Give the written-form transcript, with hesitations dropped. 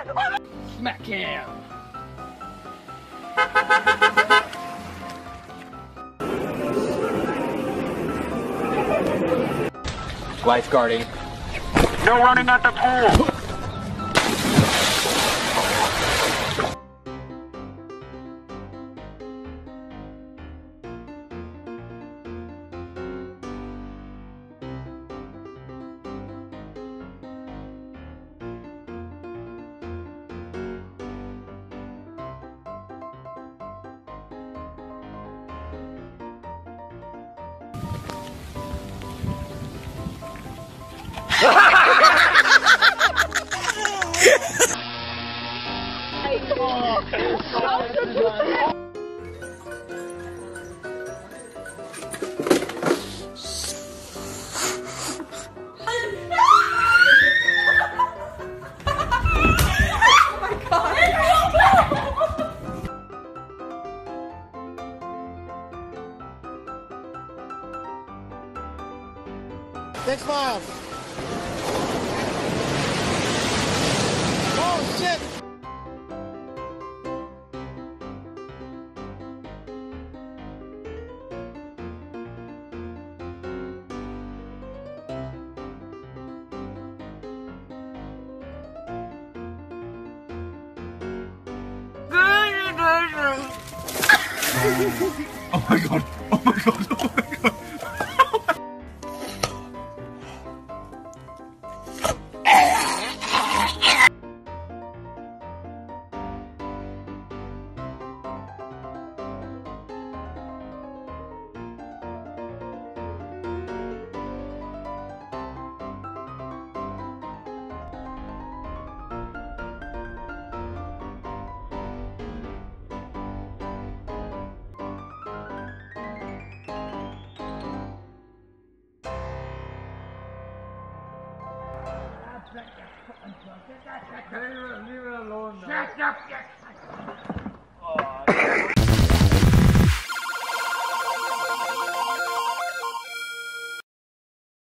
Smack him! Lifeguarding. No running at the pool! Next mile. Oh shit! Oh my god! Oh my god! Oh my god! Leave it alone now. Shut up, you...